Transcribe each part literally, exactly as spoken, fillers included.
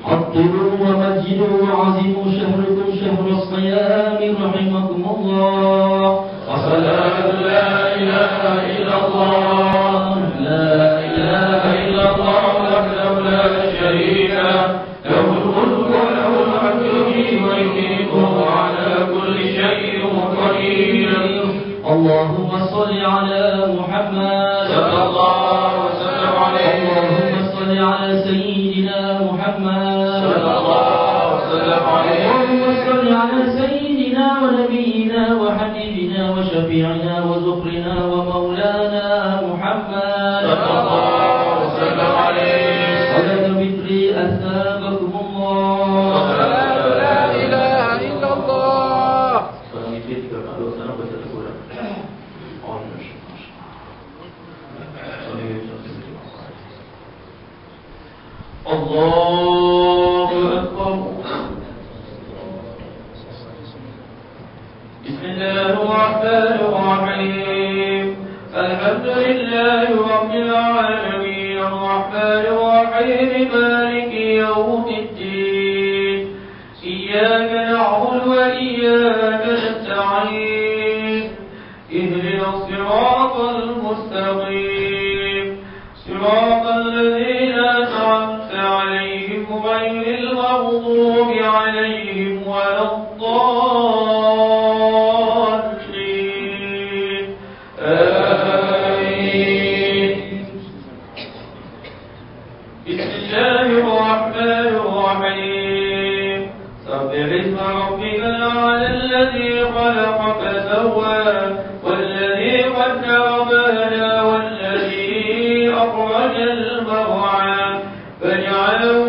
عطروا ومجدوا وعظموا شهركم شهر الصيام رحمكم الله. وصلاة لا إله إلا الله لا إله إلا الله وحده لا شريك له له الملك وله الحمد ويميت على كل شيء قدير. اللهم صل على محمد صلى الله وسلم عليه. اللهم صل على سيدنا محمد صلى الله وسلم عليه. اللهم صل على سيدنا ونبينا وحبيبنا وشفيعنا وذخرنا ومولانا محمد صلى الله وسلم عليه. صلاة بذري أثابكم الله. لا إله إلا الله. الله أكبر. بسم الله الرحمن الرحيم. الحمد لله رب العالمين الرحمن الرحيم مالك يوم الدين. إياك نعبد وإياك نستعين. اهدنا الصراط المستقيم صراط الذين أنعمت عليهم غير المغضوب عليهم ولا الضالين. آمين. بسم الله الرحمن الرحيم. سبح اسم ربك الأعلى الذي خلق فسوى والذي قدر فهدى والذي أخرج المرعى فجعله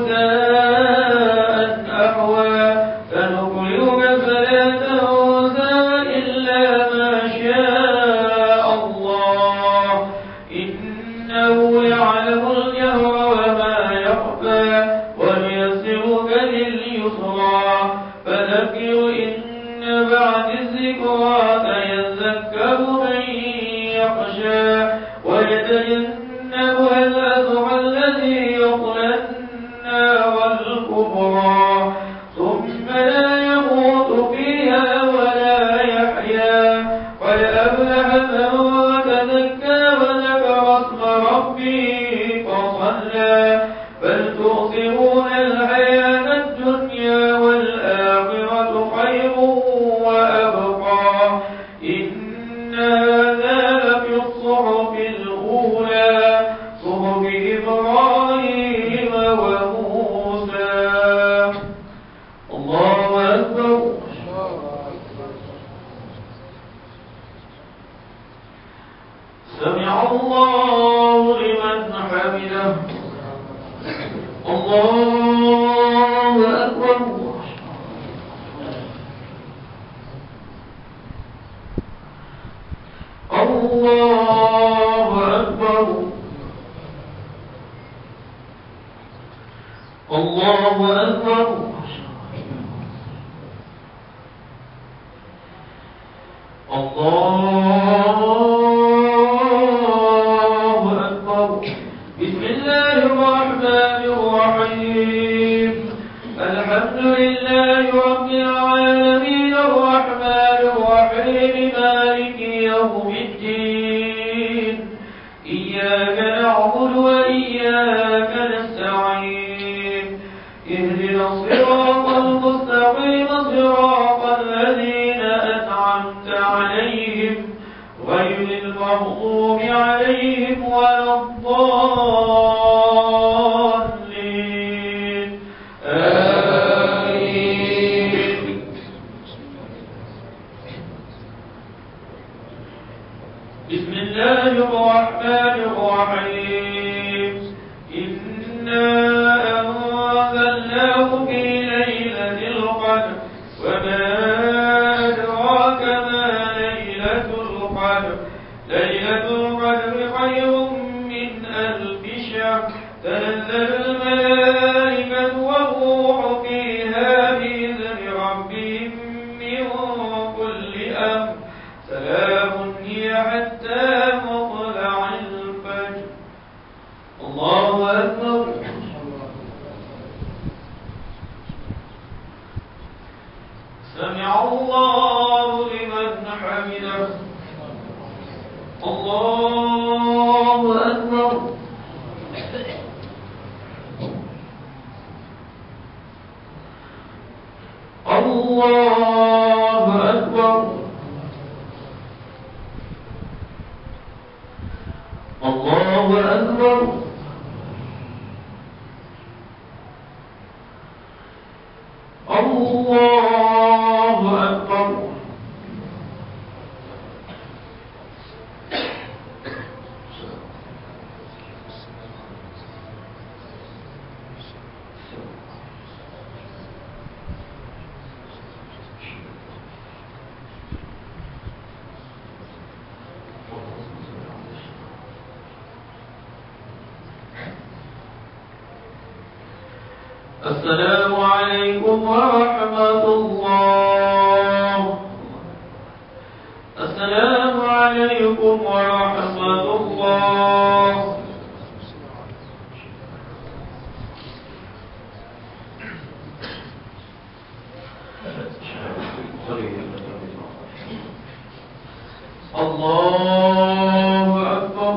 غثاء أحوى فنقرئك فلا تنسى إلا ما شاء الله إنه يعلم الجهر وما يخفى ونيسرك لليسرى فذكر إن بعد الذكرى سيذكر من يخشى ويتجنبها الأشقى الذي يصلى النار الكبرى ثم لا يموت فيها ولا يحيا. قد أفلح من تزكى وذكر اسم ربه فصلى. بل تؤثرون الحياة الدنيا والآخرة خير وأبقى. إن هذا لفي الصحف الأولى صحف إبراهيم وموسى. الله أكبر. سمع الله لمن حمده. الله أكبر. الله أكبر. الله أكبر. الله أكبر. بسم الله الرحمن الرحيم. الحمد لله رب العالمين الرحمن الرحيم مالك يوم الدين. إياك نعبد وإياك نستعين. اهدنا الصراط المستقيم صراط الذين أنعمت عليهم غير المغضوب عليهم ولا الضالين. آمين. بسم الله الرحمن الرحيم. إنا أنزلناه في ليلة القدر وما أدراك ما ليلة القدر. ليلة القدر خير من ألف شهر. تنزل الملائكة والروح فيها بإذن ربهم من كل أمر. سلام هي حتى مطلع الفجر. سمع الله لمن حمده الله أكبر الله أكبر الله أكبر الله أكبر السلام عليكم ورحمة الله السلام عليكم ورحمة الله الله أكبر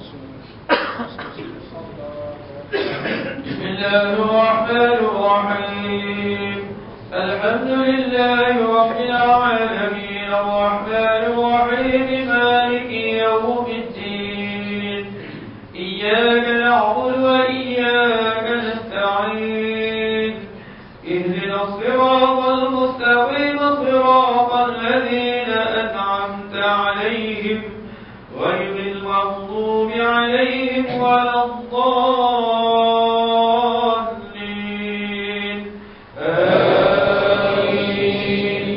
بسم الله الرحمن الرحيم الحمد لله رب العالمين الرحمن الرحيم مالك يوم الدين إياك نعبد وإياك نستعين اهدنا الصراط المستقيم صراط الذين أنعمت عليهم غير المغضوب عليهم ولا الضالين آمين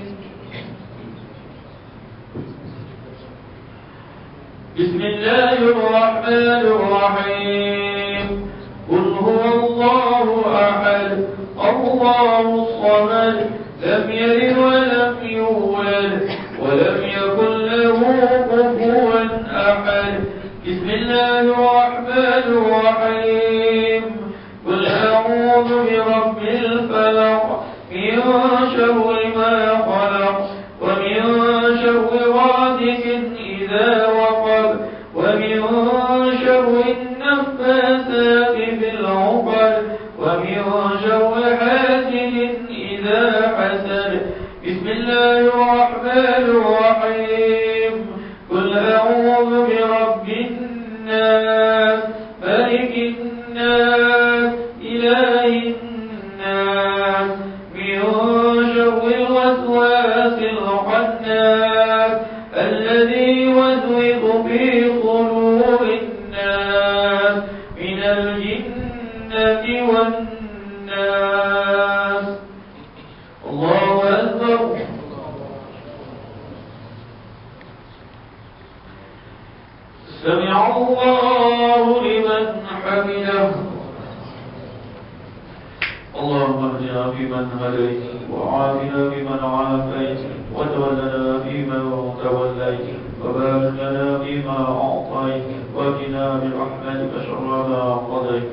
بسم الله الرحمن الرحيم قل هو الله أحد الله الصمد لم يلد ولم يولد ولم يكن له كفوا أحد بسم الله الرحمن الرحيم قل أعوذ برب الفلق من شر ما خلق ومن شر غاسق إذا وقب ومن شر النفاثات في العقد ومن شر حاسد إذا حسد بسم الله الرحمن الرحيم قل أعوذ برب الناس ملك الناس إله الناس من شر الوسواس الخناس الذي يوسوس في صدور الناس من الجنة والناس الله أكبر سمع الله لمن حمده اللهم اهدنا فيمن هديت وعافنا فيمن عافيت وتولنا فيمن توليت وبارك لنا فيما أعطيت وقنا برحمتك شر ما قضيت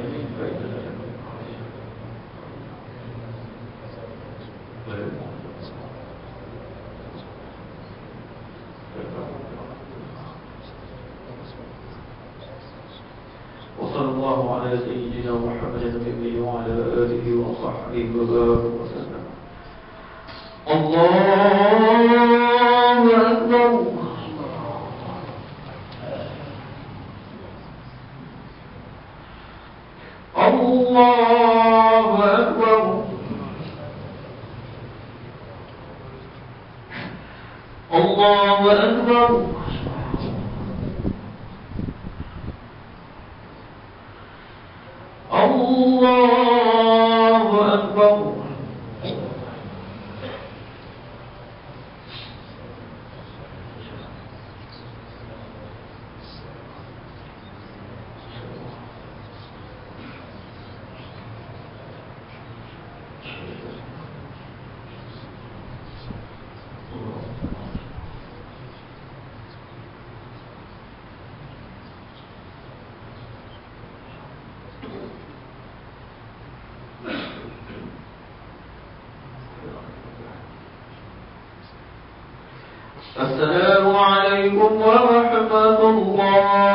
وصلى الله على سيدنا محمد النبي وعلى آله وصحبه وبارك وسلم الله أكبر الله أكبر الله أكبر الله أكبر السلام عليكم ورحمة الله